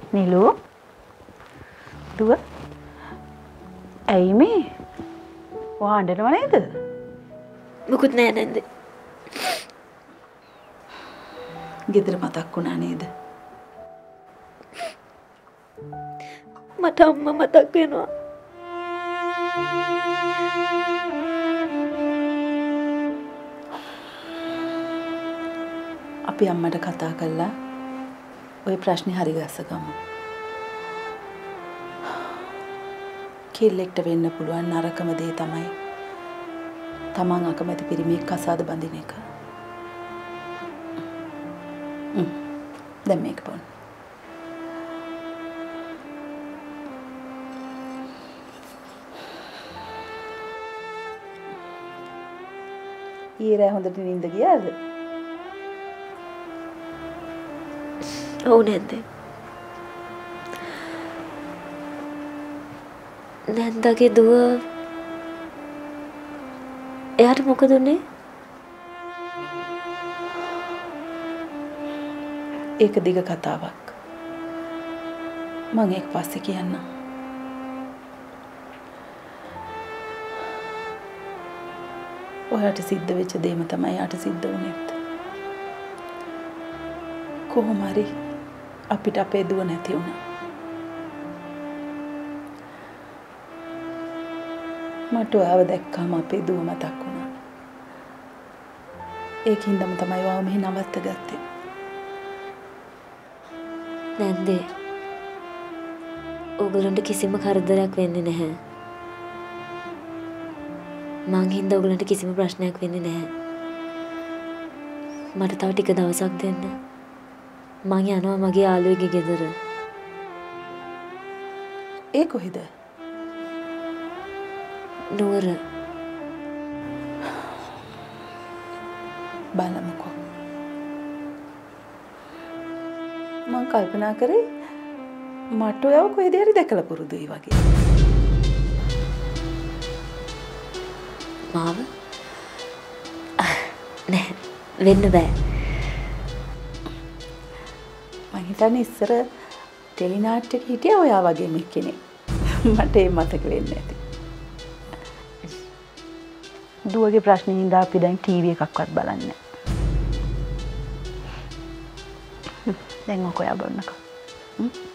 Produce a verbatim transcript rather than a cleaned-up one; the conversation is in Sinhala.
නිලු දුව ඇයි මේ ඔයා අඬනව නේද? මොකුත් නෑ නේද? ගෙදර මතක් වුණා නේද? මට අම්මා මතක් වෙනවා. අපි අම්මට කතා කළා ඔය ප්‍රශ්නේ හරි ගස්සගමු. කෙල්ලෙක්ට වෙන්න පුළුවන් නරකම දේ තමයි තමන් අකමැති පිරිමියෙක් කසාද බඳින එක. දැන් මේක බොන්න. ඊරා හොඳට නිින්ද ගියාද? ඔව් නේද? නැන්දගේ දුව එයාට මොකද උනේ? ඒක දිග කතාවක්. මම ඒක පස්සේ කියන්නම්. ඔයාට සිද්ධ වෙච්ච දේම තමයි යාට සිද්ධ වුනේත්. කොහොම හරි අපිට අපේ දුව නැති වුණා. මට ඔයාව දැක්කම අපේ දුව මතක් වුණා. ඒකින්දම තමයි ඔයාව මෙහි නවත්ත ගත්තේ. නැන්දේ ඕගලන්ට කිසිම කරදරයක් වෙන්නේ නැහැ. මං හින්දා ඕගලන්ට කිසිම ප්‍රශ්නයක් වෙන්නේ නැහැ. මට තව ටික දවසක් දෙන්න. මං යනවා මගේ යාළුවෙගේ ගෙදර. ඒ කොහෙද? නුවර. බලමුකෝ. මං කල්පනා කරේ මට ඔයව කොහෙද හරි දැකලා පුරුදුයි වගේ. මාව? නෑ වෙන්න බෑ. මං හිතන්නේ ඉස්සර ටෙලි නාට්‍යයක හිටියා ඔයා වගේ කෙනෙක්. මට ඒ මතක වෙන්නේ නැති. දුවගේ ප්‍රශ්නේ හින්දා අපි දැන් ටීවී එකක්වත් බලන්නේ නැහැ. දැන් ඔක ඔයා බලන්නකෝ.